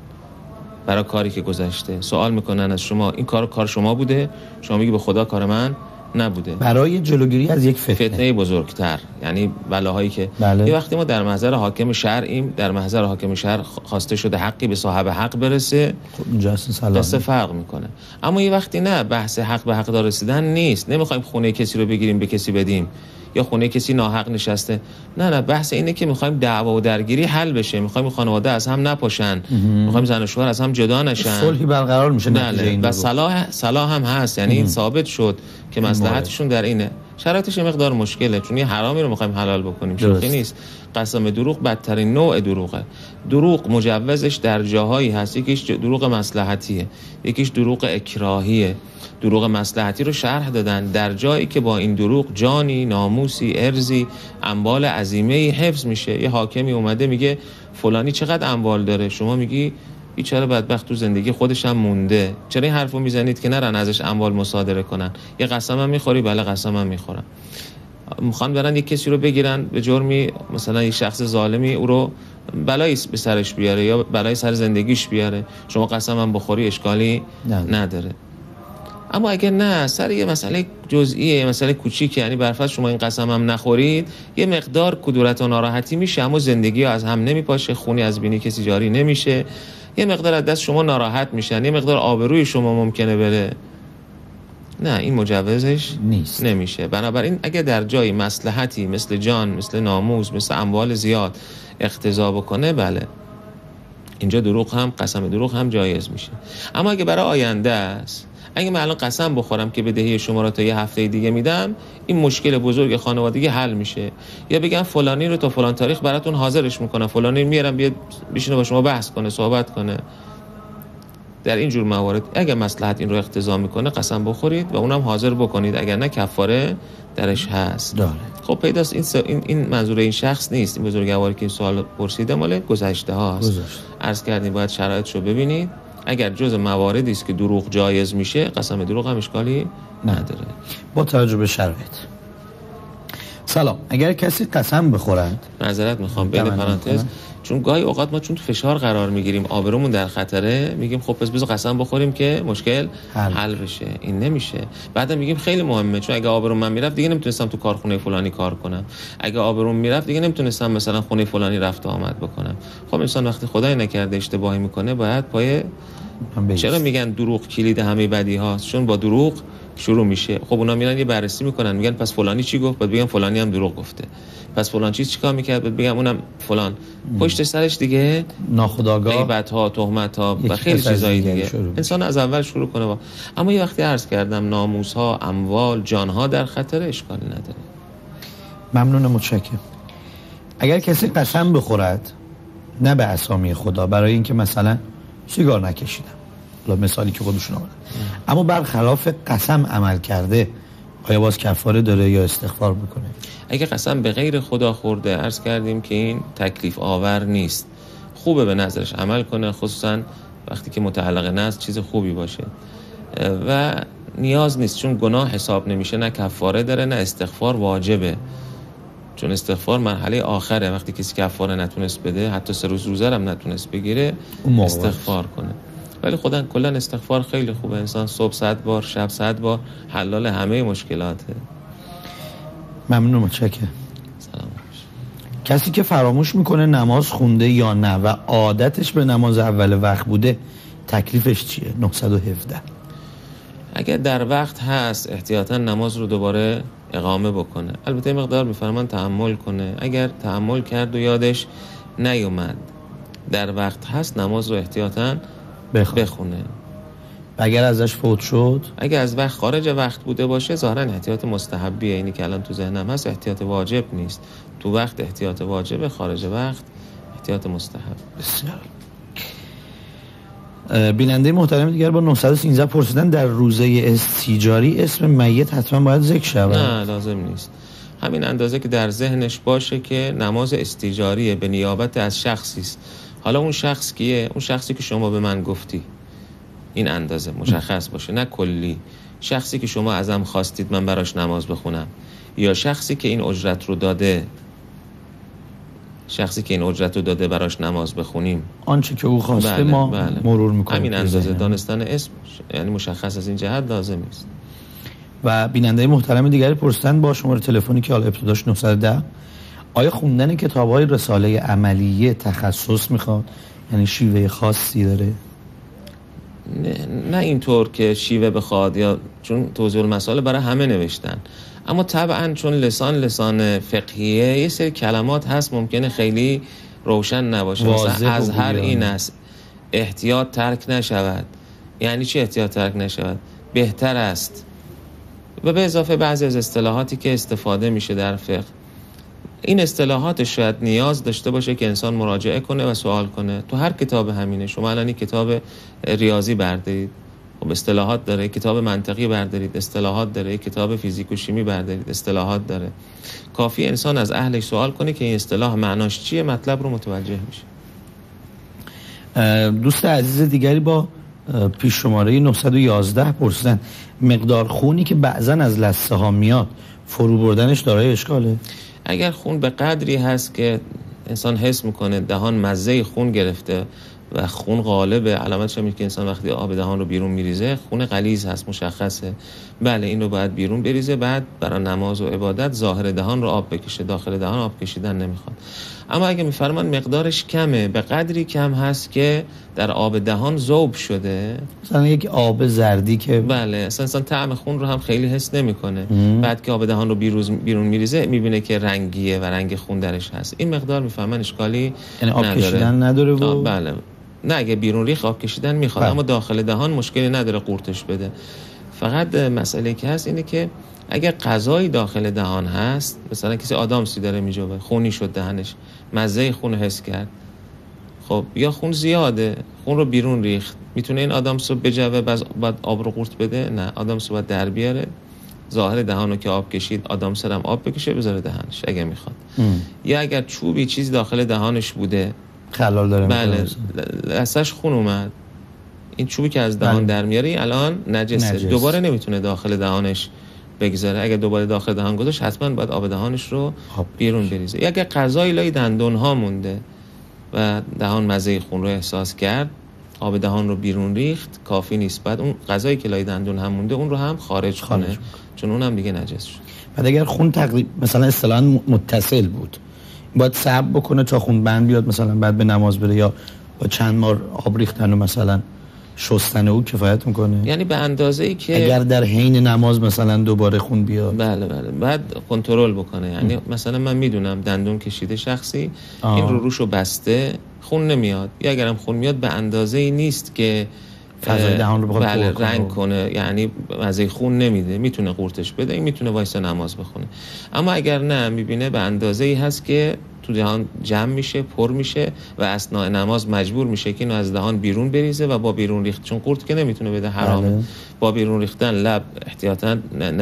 C: برای کاری که گذشته. سوال میکنن از شما این کار کار شما بوده، شما میگی به خدا کار من نبوده.
B: برای جلوگیری از یک فتنه
C: فتنه بزرگتر، یعنی بلاهایی که
B: بله.
C: یه وقتی ما در محضر حاکم شرعیم، در محضر حاکم شرع خواسته شده حقی به صاحب حق برسه،
B: خب اینجا اصلا
C: فرق میکنه. اما یه وقتی نه، بحث حق به حق دار رسیدن نیست، نمیخوایم خونه کسی رو بگیریم به کسی بدیم یا خونه کسی ناحق نشسته، نه نه، بحث اینه که میخوایم دعوا و درگیری حل بشه، میخوایم خانواده از هم نپاشن، میخوایم زن و شوهر از هم جدا نشن،
B: صلحی برقرار میشه نتیجه این
C: و صلاح صلاح هم هست، یعنی این ثابت شد که مصلحتشون در اینه. شرایطش یه مقدار مشکله، چون یه حرامی رو میخوایم حلال بکنیم، شوخی نیست. قسم دروغ بدترین نوع دروغه. دروغ مجوزش در جاهایی هست، یکیش دروغ مصلحتیه، یکیش دروغ اکراهیه. دروغ مصلحتی رو شرح دادن در جایی که با این دروغ جانی، ناموسی، ارزی، اموال عظیمه‌ای حفظ میشه. یه حاکمی اومده میگه فلانی چقدر اموال داره، شما میگی بیچاره بدبخت تو زندگی خودش هم مونده، چرا این حرفو میزنید که نرن ازش اموال مصادره کنن؟ یه قسم هم میخوری؟ بله قسم هم میخورم. میخوان برن یک کسی رو بگیرن به جرمی، مثلا یک شخص ظالمی او رو بلایی به سرش بیاره یا بلایی سر زندگیش بیاره، شما قسم هم بخوری اشکالی نداره, نداره. اما اگر نه، سر یه مسئله جزئیه، یه مسئله کوچیکه، یعنی برفرض شما این قسم هم نخورید، یه مقدار کدورت و ناراحتی میشه، اما زندگی از هم نمیپاشه، خونی از بینی کسی جاری نمیشه، یه مقدار از دست شما ناراحت میشن، یه مقدار آبروی شما ممکنه بره. نه، این مجوزش
B: نیست،
C: نمیشه. بنابراین اگه در جایی مصلحتی مثل جان، مثل ناموس، مثل اموال زیاد اقتضا بکنه، بله اینجا دروغ هم، قسم دروغ هم جایز میشه. اما اگه برای آینده است، اگه من الان قسم بخورم که بدهی شما را تا یه هفته دیگه میدم، این مشکل بزرگ خانوادگی حل میشه. یا بگم فلانی رو تا فلان تاریخ براتون حاضرش میکنم، فلانی میارم بیاد بشینه با شما بحث کنه، صحبت کنه. در این جور موارد اگه مصلحت این رو اقتضا میکنه قسم بخورید و اونم حاضر بکنید، اگر نه کفاره درش هست.
B: داره.
C: خب پیداست این, س... این این منظور این شخص نیست، این بزرگواری که این سوال پرسیده مال گذشته هاست. عرض کردیم باید شرایطشو ببینید. اگر جز مواردی است که دروغ جایز میشه، قسم دروغ هم اشکالی نداره
B: با توجه به شرایط. سلام، اگر کسی قسم بخورد،
C: معذرت میخوام بین پرانتز، چون گاهی اوقات ما چون تو فشار قرار میگیریم، آبرومون در خطره، میگیم خب پس بذار قسم بخوریم که مشکل حل, حل بشه. این نمیشه. بعدم میگیم خیلی مهمه، چون اگه آبروم من میرفت دیگه نمیتونستم تو کارخونه فلانی کار کنم، اگه آبروم میرفت دیگه نمیتونستم مثلا خونه فلانی رفت و آمد بکنم. خب انسان وقتی خدای نکرده اشتباهی میکنه باید پای، چرا میگن دروغ کلید همه بدی هاست؟ چون با دروغ شروع میشه. خب اونا میرن یه بررسی میکنن، میگن پس فلانی چی گفت، بعد بگم فلانی هم دروغ گفته، پس فلان چیز چیکار میکرد، بعد بگم اونم فلان. پشت سرش دیگه
B: ناخودآگاه
C: غیبت ها، تهمت ها و خیلی چیزایی دیگه. انسان از اول شروع کنه با. اما یه وقتی عرض کردم ناموس ها، اموال، جان ها در خطر، اشکالی نداره.
B: ممنون، متشکرم. اگر کسی قسم بخورد نه به اسامی خدا، برای اینکه مثلا سیگار نکشیدم، حالا مثالی که خودشون آوردن، اما برخلاف قسم عمل کرده، آیا باز کفاره داره یا استغفار بکنه؟
C: اگه قسم به غیر خدا خورده، عرض کردیم که این تکلیف آور نیست. خوبه به نظرش عمل کنه، خصوصا وقتی که متعلق نظر چیز خوبی باشه و نیاز نیست، چون گناه حساب نمیشه، نه کفاره داره نه استغفار واجبه، چون استغفار مرحله آخره. وقتی کسی کفاره نتونست بده، حتی سه روز روزه هم نتونست بگیره، استغفار کنه. ولی خدا کلا استغفار خیلی خوبه، انسان صبح صد بار، شب صد بار، حلال همه مشکلاته.
B: ممنون، متشکرم.
C: سلام.
B: کسی که فراموش میکنه نماز خونده یا نه و عادتش به نماز اول وقت بوده، تکلیفش چیه؟ نهصد و هفده.
C: اگر در وقت هست احتیاطاً نماز رو دوباره اقامه بکنه. البته مقدار میفرمان تحمل کنه. اگر تحمل کرد و یادش نیومد در وقت هست، نماز رو احتیاطاً بخونه. بخونه.
B: اگر ازش فوت شد،
C: اگر از وقت خارج وقت بوده باشه، ظاهرا احتیاط مستحبیه. اینی که الان تو ذهنم هست احتیاط واجب نیست. تو وقت احتیاط واجبه، خارج وقت احتیاط مستحب.
B: بسیار. بیننده محترم دیگر با نهصد و سیزده پرسیدن در روزه استیجاری اسم میت حتما باید ذکر شود؟
C: نه، لازم نیست. همین اندازه که در ذهنش باشه که نماز استیجاریه، به نیابت از شخصی است. حالا اون شخص کیه؟ اون شخصی که شما به من گفتی. این اندازه مشخص باشه، نه کلی. شخصی که شما ازم خواستید من براش نماز بخونم، یا شخصی که این اجرت رو داده. شخصی که این اجرت رو داده براش نماز بخونیم،
B: آنچه که او خواسته
C: بله،
B: ما
C: بله.
B: مرور میکنیم.
C: همین اندازه دانستن اسم یعنی مشخص از این جهت لازم نیست.
B: و بیننده محترم دیگری پرسیدن با شماره تلفنی که حالا ابتداش نهصد و ده، آیا خوندن کتاب‌های رساله عملیه تخصص میخواد؟ یعنی شیوه خاصی داره؟
C: نه, نه اینطور که شیوه بخواد، یا چون توضیح المسائل برای همه نوشتن، اما طبعا چون لسان لسان فقهیه یه سری کلمات هست ممکنه خیلی روشن نباشه. مثلا از هر این است احتیاط ترک نشود. یعنی چی احتیاط ترک نشود؟ بهتر است. و به اضافه بعضی از اصطلاحاتی که استفاده میشه در فقه، این اصطلاحات شاید نیاز داشته باشه که انسان مراجعه کنه و سوال کنه. تو هر کتاب همینه. شما الان این کتاب ریاضی بردارید، خب اصطلاحات داره. کتاب منطقی بردارید، اصطلاحات داره. کتاب فیزیک و شیمی بردارید، اصطلاحات داره. کافی انسان از اهلش سوال کنه که این اصطلاح معناش چیه، مطلب رو متوجه میشه.
B: دوست عزیز دیگری با پیش شماره نهصد و یازده پرسیدن مقدار خونی که بعضا از لثه ها میاد فرو بردنش دارای اشکاله؟
C: اگر خون به قدری هست که انسان حس میکنه دهان مزه خون گرفته و خون غالبه، علامتش هم اینه که انسان وقتی آب دهان رو بیرون میریزه خون غلیظ هست، مشخصه، بله این رو باید بیرون بریزه. بعد برای نماز و عبادت ظاهر دهان رو آب بکشه، داخل دهان آب کشیدن نمیخواد. اما اگه میفرمان مقدارش کمه، به قدری کم هست که در آب دهان ذوب شده،
B: مثلا یک آب زردی که
C: بله اصلا انسان طعم خون رو هم خیلی حس نمیکنه، بعد که آب دهان رو بیروز بیرون میریزه میبینه که رنگیه و رنگ خون درش هست، این مقدار میفهمن اشکالی
B: یعنی آب
C: نداره.
B: کشیدن نداره و
C: بله نه، اگه بیرون ریخ آب کشیدن میخواد، اما داخل دهان مشکلی نداره قورتش بده. فقط مسئله که هست اینه که اگر غذایی داخل دهان هست، مثلا کسی آدامسی داره میجوه، خونی شد دهنش، مزه خون حس کرد، خب یا خون زیاده، خون رو بیرون ریخت، میتونه این آدامس رو بجوه بعد آب رو قورت بده؟ نه، آدامس رو باید در بیاره، ظاهر دهان رو که آب کشید آدامس هم آب بکشه بذاره دهنش اگه میخواد. ام. یا اگر چوبی چیزی داخل دهانش بوده،
B: خلال داره،
C: بله لثه‌اش خون اومد، این چوبی که از دهان در میاره الان نجسه، نجس. دوباره نمیتونه داخل دهانش بگذاره. اگر دوباره داخل دهان گذاشت حتما باید آب دهانش رو بیرون بریزه. یا اگر غذای لای دندون ها مونده و دهان مزه خون رو احساس کرد، آب دهان رو بیرون ریخت، کافی نیست، بعد اون غذایی که لای دندون هم مونده اون رو هم خارج کنه، خارج. چون اون هم دیگه نجس شد.
B: بعد اگر خون تقریبا مثلا اصطلاحاً متصل بود، باید صبر بکنه تا خون بند بیاد، مثلا بعد به نماز بره، یا با چند بار آب ریختن و مثلا شستن او کفایت میکنه؟ یعنی به اندازه‌ای که اگر در حین نماز مثلا دوباره خون بیاد، بله بله بعد کنترل بکنه. یعنی ام. مثلا من میدونم دندون کشیده شخصی، آه. این رو روشو بسته، خون نمیاد، یا اگرم خون میاد به اندازه‌ای نیست که فضای دهان رو بخواد بله رنگ کنه، یعنی مزه خون نمیده، میتونه قورتش بده، این میتونه وایسا نماز بخونه. اما اگر نه، میبینه به اندازه‌ای هست که تو دهان جمع میشه، پر میشه و اثناء نماز مجبور میشه که اینو از دهان بیرون بریزه و با بیرون ریخت، چون قورت که نمیتونه بده، حرامه. بله. با بیرون ریختن لب احتیاطاً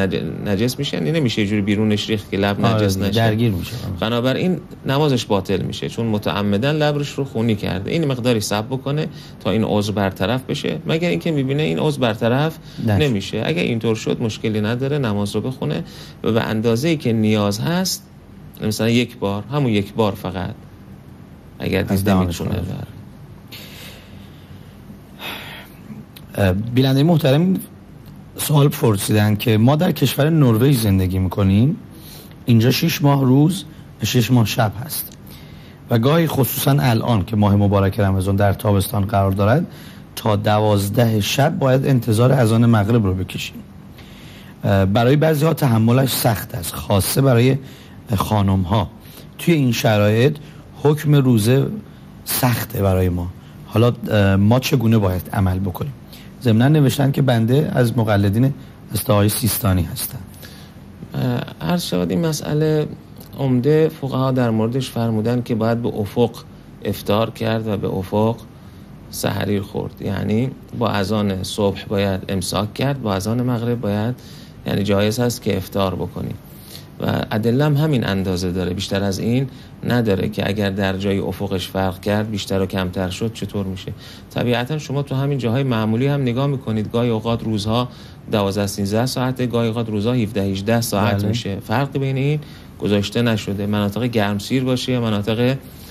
B: نجس میشه، یعنی نمیشه یه جوری بیرونش ریخت که لب نجس نشه، درگیر میشه، بنابراین نمازش باطل میشه، چون متعمدن لبش رو خونی کرده. این مقداری صبر بکنه تا این عضو برطرف بشه، مگر اینکه میبینه این عضو برطرف نمیشه. اگه اینطور شد مشکلی نداره، نماز رو بخونه و به اندازه‌ای که نیاز هست، مثلا یک بار، همون یک بار فقط اگر دید نمیتونه. بیننده محترم سوال پرسیدن که ما در کشور نروژ زندگی میکنیم، اینجا شش ماه روز و شش ماه شب هست و گاهی خصوصا الان که ماه مبارک رمضان در تابستان قرار دارد تا دوازده شب باید انتظار اذان مغرب رو بکشیم. برای بعضی ها تحملش سخت است، خاصه برای خانم ها. توی این شرایط حکم روزه سخته برای ما، حالا ما چگونه باید عمل بکنیم؟ ضمناً نوشتن که بنده از مقلدین استادای سیستانی هستم.
C: عرض شود این مسئله عمده فقها در موردش فرمودن که باید به افق افطار کرد و به افق سحری خورد، یعنی با اذان صبح باید امساک کرد، با اذان مغرب باید، یعنی جایز هست که افطار بکنیم و ادله هم همین اندازه داره، بیشتر از این نداره که اگر در جای افقش فرق کرد بیشتر و کمتر شد چطور میشه. طبیعتا شما تو همین جاهای معمولی هم نگاه میکنید، گاهی اوقات روزها دوازده سیزده ساعته، گاهی اوقات روزها هفده هجده ساعت بله. میشه، فرق بین این گذاشته نشده. مناطق گرمسیر باشه یا مناطق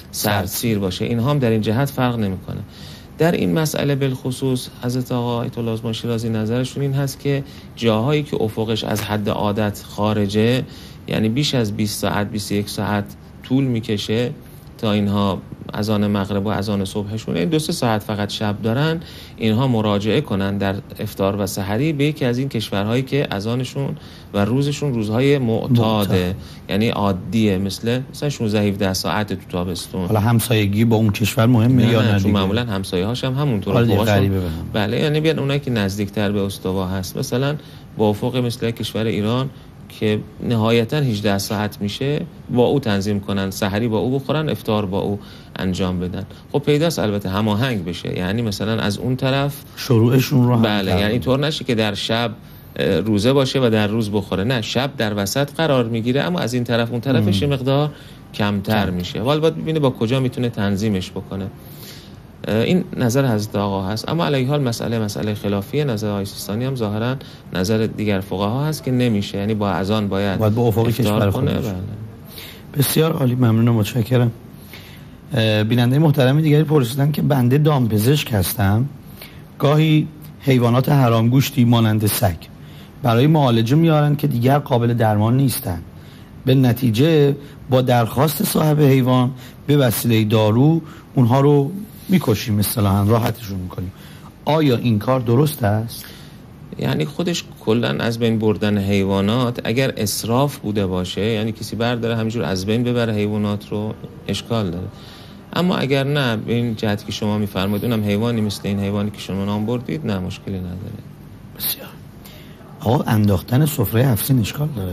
C: سردسیر باشه. اینها هم در این جهت فرق نمیکنه. در این مسئله بالخصوص حضرت آقا آیت الله عظما شیرازی نظرشون این هست که جاهایی که افقش از حد عادت خارجه، یعنی بیش از بیست ساعت بیست و یک ساعت طول میکشه تا اینها اذان مغرب و اذان صبحشون، این دو سه ساعت فقط شب دارن، اینها مراجعه کنن در افطار و سحری به یکی از این کشورهایی که اذانشون و روزشون روزهای معتاده، معتاد. یعنی عادیه، مثل مثلا شانزده هفده ساعت تو تابستون.
B: حالا همسایگی با اون کشور مهمه یا نه؟
C: چون معمولا همسایه‌هاش هم همونطوره. بله، یعنی بیان اونایی که نزدیکتر به استوا هست، مثلا با افق مثل کشور ایران که نهایتاً هجده ساعت میشه، با او تنظیم کنن، سحری با او بخورن، افطار با او انجام بدن. خب پیداست البته هماهنگ بشه، یعنی مثلا از اون طرف
B: شروعشون رو هم
C: بله، یعنی طور نشه که در شب روزه باشه و در روز بخوره، نه، شب در وسط قرار میگیره اما از این طرف اون طرفش مقدار کمتر کم. میشه. حالا باید ببینه با کجا میتونه تنظیمش بکنه. این نظر حضرت آقا هست، اما علیه حال مسئله مسئله خلافیه. نظر آقای سیستانی هم ظاهرا نظر دیگر فقها هست که نمیشه، یعنی با اذان باید
B: باید با افق کشور کنه. بله. بسیار عالی، ممنون و متشکرم. بیننده محترم دیگری پرسیدن که بنده دامپزشک هستم، گاهی حیوانات حرامگوشتی مانند سگ برای معالجه میارن که دیگر قابل درمان نیستن، به نتیجه با درخواست صاحب حیوان به وسیله دارو اونها رو میکشیم، اصطلاحاً راحتشون میکنیم. آیا این کار درست است؟
C: یعنی خودش کلن از بین بردن حیوانات اگر اسراف بوده باشه، یعنی کسی برداره همینجور از بین ببره حیوانات رو، اشکال داره. اما اگر نه، به این جهت که شما میفرمایید اونم حیوانی مثل این حیوانی که شما نام بردید، نه، مشکلی نداره.
B: بسیار. آقا انداختن سفره هفت سین اشکال داره؟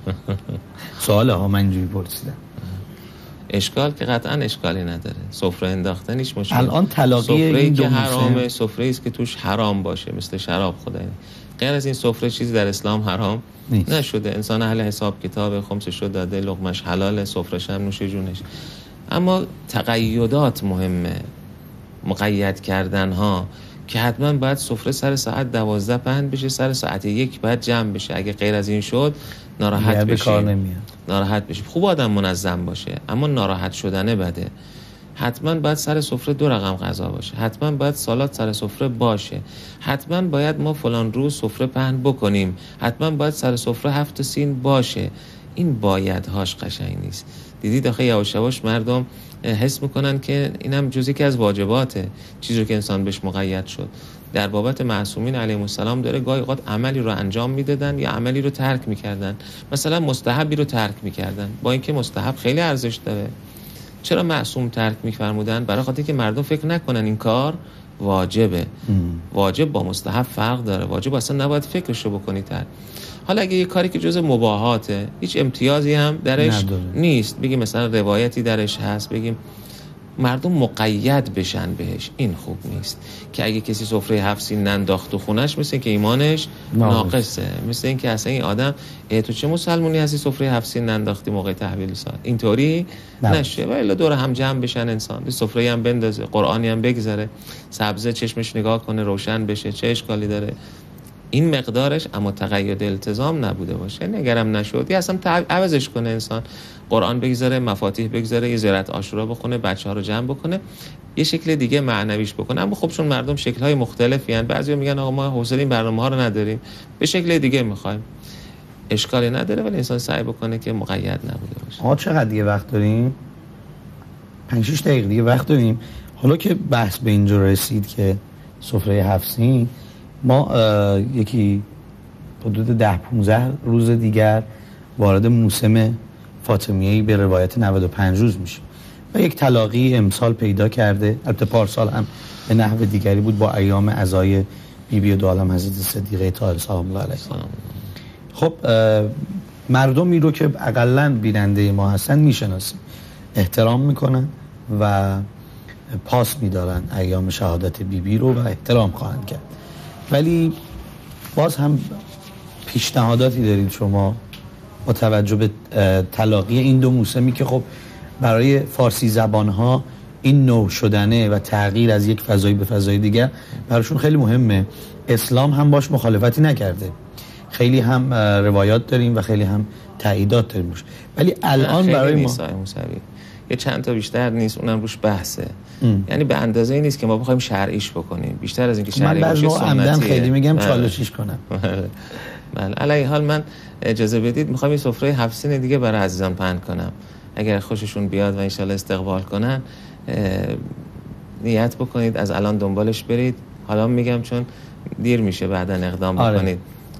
B: سوال ها من اینجوری پرسیدم.
C: اشکال که قطعا اشکالی نداره، سفره انداختن هیچ مشکلی.
B: الان تلاقی این دو
C: که حرامه، سفره است که توش حرام باشه، مثل شراب خدایی. غیر از این سفره چیزی در اسلام حرام نیست. نشده. انسان اهل حساب کتاب، خمسش رو داده، لقمش حلاله، سفره‌ش هم نوش جونش. اما تقییدات مهمه، مقید کردن ها، که حتما باید سفره سر ساعت دوازده پهن بشه، سر ساعت یک باید جمع بشه. اگه غیر از این شد ناراحت بشیم. ناراحت بشیم. خوب آدم منظم باشه، اما ناراحت شدنه بده. حتما باید سر سفره دو رقم غذا باشه، حتما باید سالاد سر سفره باشه، حتما باید ما فلان روز سفره پهن بکنیم، حتما باید سر سفره هفت سین باشه. این بایدهاش قشنگ نیست. دیدید آخه یواش یواش مردم حس میکنن که اینم جزئی که از واجباته، چیزی رو که انسان بهش مقید شد. در بابت معصومین علیهم السلام داره گاهی اوقات عملی رو انجام میدادن یا عملی رو ترک میکردن، مثلا مستحبی رو ترک میکردن، با اینکه مستحب خیلی ارزش داره. چرا معصوم ترک میفرمودن؟ برای خاطر که مردم فکر نکنن این کار واجبه. ام. واجب با مستحب فرق داره. واجب اصلا نباید فکرشو بکنی تر. حالا اگه یه کاری که جزء مباحاته، هیچ امتیازی هم درش نداره. نیست، بگیم مثلا روایتی درش هست، بگیم مردم مقید بشن بهش، این خوب نیست. که اگه کسی سفره هفت سین ننداخت تو خونش، مثل که ایمانش ناقصه، مثل این که اصلا این آدم ای تو چه مسلمونی هستی سفره هفت سین ننداختی موقع تحویل سال، اینطوری نشه. و الا دور هم جمع بشن، انسان سفره هم بندازه، قرآنی هم بگذره، سبزه چشمش نگاه کنه روشن بشه، چه اشکالی داره؟ این مقدارش، اما تقید التزام نبوده باشه. یعنی اگرم نشد یا اصلا عوضش کنه، انسان قرآن بگذاره، مفاتیح بگذاره، یه زیارت عاشورا بخونه، بچه‌ها رو جمع بکنه، یه شکل دیگه معنویش بکنه. اما خب چون مردم شکل‌های مختلفی ان، بعضیا میگن آقا ما حوصله این برنامه‌ها رو نداریم، به شکل دیگه می‌خوایم، اشکالی نداره، ولی انسان سعی بکنه که مقید نبوده باشه.
B: آقا چقدر دیگه وقت داریم؟ پنج شش دقیقه دیگه وقت داریم. حالا که بحث به اینجا رسید که سفره هفت سین، ما یکی حدود ده پانزده روز دیگر وارد موسم فاطمیه‌ای به روایت نود و پنج روز میشه و یک تلاقی امسال پیدا کرده. البته پارسال هم به نحو دیگری بود با ایام عزای بی بی دو عالم حضرت صدیقه طاهره سلام الله علیها. خب مردمی رو که اقلن بیننده ما هستن میشناسیم، احترام میکنن و پاس میدارن ایام شهادت بی بی رو و احترام خواهند کرد. ولی باز هم پیشنهاداتی دارید شما با توجه به تلاقی این دو موسمی که خب برای فارسی زبانها این نوع شدنه و تغییر از یک فضایی به فضای دیگر براشون خیلی مهمه. اسلام هم باش مخالفتی نکرده، خیلی هم روایات داریم و خیلی هم تاییدات داریم، ولی الان برای ما
C: یه چند تا بیشتر نیست، اونم روش بحثه.
B: ام.
C: یعنی به اندازه این نیست که ما بخوایم شرعیش بکنیم، بیشتر از اینکه شرعی باشه سنتیه.
B: من بعضی خیلی میگم چالشیش کنم.
C: بله. علیه حال من اجازه بدید میخوام این سفره هفت سین دیگه برای عزیزان پهن کنم، اگر خوششون بیاد و انشالله استقبال کنن نیت بکنید از الان دنبالش برید. حالا میگم چون دیر میشه بعداً اقدام
B: آره.
C: بکنید.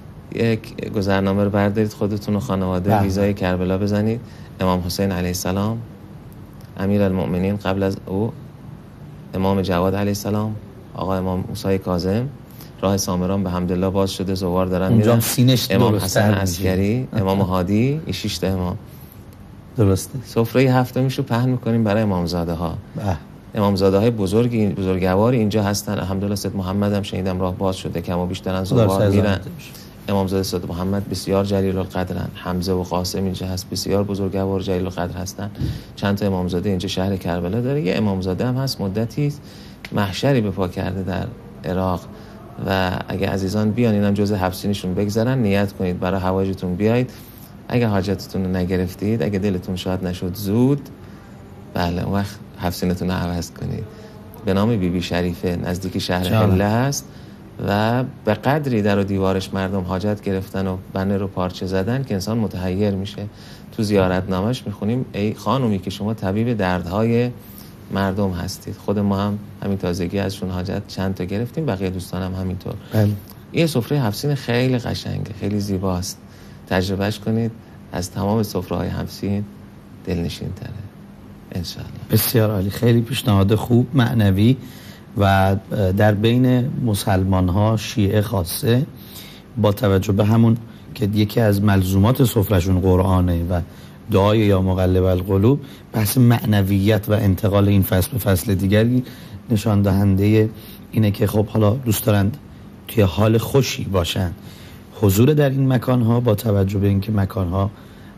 C: یک گذرنامه رو بردارید خودتون و خانواده، ویزای کربلا بزنید، امام حسین علیه السلام، امیرالمؤمنین قبل از او امام جواد علیه السلام، آقا امام موسی کاظم، راه سامران به حمدالله باز شده، زوار دارن میرن، امام حسن عسکری، امام هادی، این شش تا امام.
B: درسته.
C: سفره هفتمیشو پهن میکنیم برای امامزاده ها.
B: بله.
C: امامزاده های بزرگ بزرگوار اینجا هستن. الحمدلله سید محمد هم شنیدم راه باز شده، کم و بیشترن زوار میرن. امامزاده سید محمد بسیار جلیل القدرن، حمزه و قاسم اینجا هست، بسیار بزرگوار جلیل القدر هستن. چند تا امامزاده اینجا شهر کربلا داره. یه امامزاده هم هست مدتی محشری به پا کرده در عراق و اگه عزیزان بیان اینم جزء حبسینشون بگذارن، نیت کنید برای حوایجتون بیایید. اگه حاجتتون رو نگرفتید، اگه دلتون شاد نشد زود، بله اون وقت حفظینتون رو عوض کنید. به نام بی بی شریفه نزدیک شهر حله هست و به قدری در و دیوارش مردم حاجت گرفتن و بنر رو پارچه زدن که انسان متحیر میشه. تو زیارتنامش میخونیم ای خانومی که شما طبیب دردهای مردم هستید. خود ما هم همین تازگی ازشون حاجت چند تا گرفتیم، بقیه دوستانم هم همینطور.
B: بله.
C: این سفره هفسین خیلی قشنگه، خیلی زیباست، تجربهش کنید. از تمام سفره‌های هفسین دلنشین تره انشاءالله.
B: بسیار عالی، خیلی پیشنهاد خوب، معنوی و در بین مسلمان ها شیعه خاصه با توجه به همون که یکی از ملزومات سفرهشون قرآنه و دعای یا مقلب القلوب، بحث معنویت و انتقال این فصل به فصل دیگری نشان دهنده اینه که خب حالا دوست دارند توی حال خوشی باشن. حضور در این مکان ها با توجه به اینکه مکان ها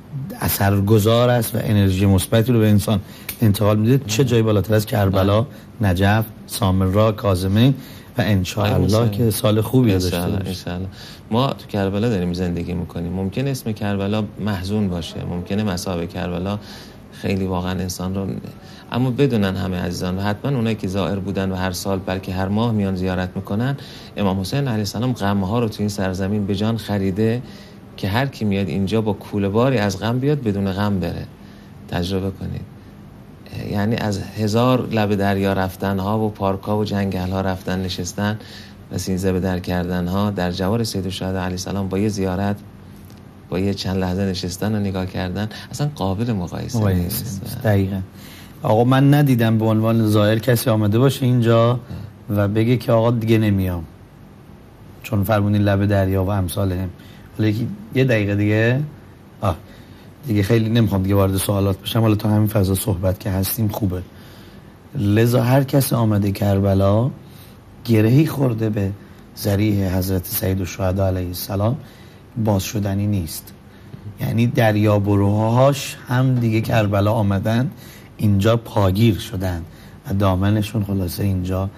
B: اثرگذار است و انرژی مثبتی رو به انسان انتقال میده، چه جایی بالاتر از کربلا، نجف، سامرا، کاظمه و انشاءالله که سال خوبی داشته باشیم.
C: ما تو کربلا داریم زندگی میکنیم. ممکن اسم کربلا محزون باشه، ممکنه مصائب کربلا خیلی واقعا انسان رو، اما بدونن همه عزیزان و حتما اونایی که زائر بودن و هر سال بلکه هر ماه میان زیارت میکنن، امام حسین علیه السلام غم ها رو تو این سرزمین به جان خریده که هر کی میاد اینجا با کوله باری از غم بیاد بدون غم بره. تجربه کنید. یعنی از هزار لب دریا رفتن ها و پارک ها و جنگل ها رفتن نشستن و سینزه به در کردن ها در جوار سید الشهدا علیه السلام با یه زیارت، با یه چند لحظه نشستن و نگاه کردن اصلا قابل مقایسه نیست.
B: دقیقاً. آقا من ندیدم به عنوان زائر کسی آمده باشه اینجا و بگه که آقا دیگه نمیام چون فرمونین لب دریا و امثال هم. حالا یه دقیقه دیگه آه دیگه خیلی نمیخوام دیگه وارد سوالات بشم، حالا تا همین فضا صحبت که هستیم خوبه. لذا هر کسی آمده کربلا گرهی خورده به ذریح حضرت سید الشهدا علیه السلام، باز شدنی نیست. یعنی دریا بروهاش هم دیگه کربلا آمدن، اینجا پاگیر شدن و دامنشون خلاصه اینجا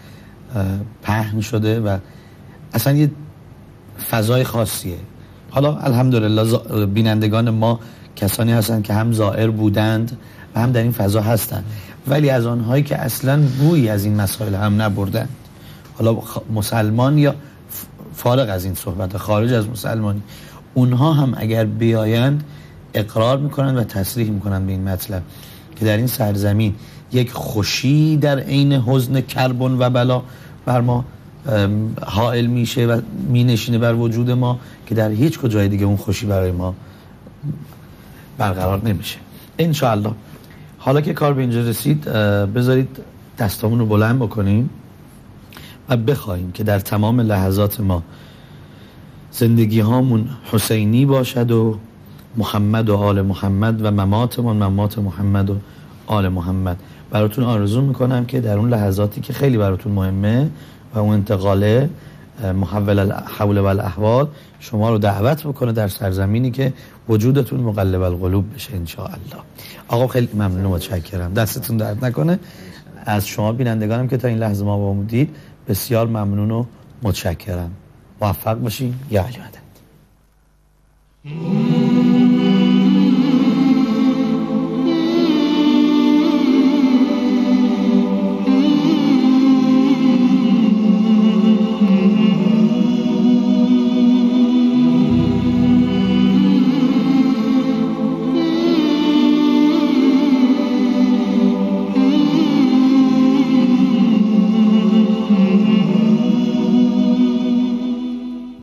B: پهن شده و اصلا یه فضای خاصیه. حالا الحمدلله بینندگان ما کسانی هستند که هم زائر بودند و هم در این فضا هستند، ولی از آنهایی که اصلا بویی از این مسائل هم نبردند، حالا مسلمان یا فارغ از این صحبت خارج از مسلمانی، اونها هم اگر بیایند اقرار میکنن و تصریح میکنن به این مطلب که در این سرزمین یک خوشی در عین حزن کربن و بلا بر ما حائل میشه و مینشینه بر وجود ما که در هیچ کجای دیگه اون خوشی برای ما برقرار نمیشه انشاءالله. حالا که کار به اینجا رسید بذارید دستامون رو بلند بکنیم و بخوایم که در تمام لحظات ما زندگی هامون حسینی باشد و محمد و آل محمد و مماتمون ممات محمد و آل محمد. براتون آرزو میکنم که در اون لحظاتی که خیلی براتون مهمه و اون انتقاله محول الحول و الاحوال شما رو دعوت بکنه در سرزمینی که وجودتون مقلب القلوب بشه انشاءالله. آقا خیلی ممنون و متشکرم، دستتون درد نکنه. از شما بینندگانم که تا این لحظه ما با بودید بسیار ممنون و متشکرم. موفق باشین. یا علی مدد.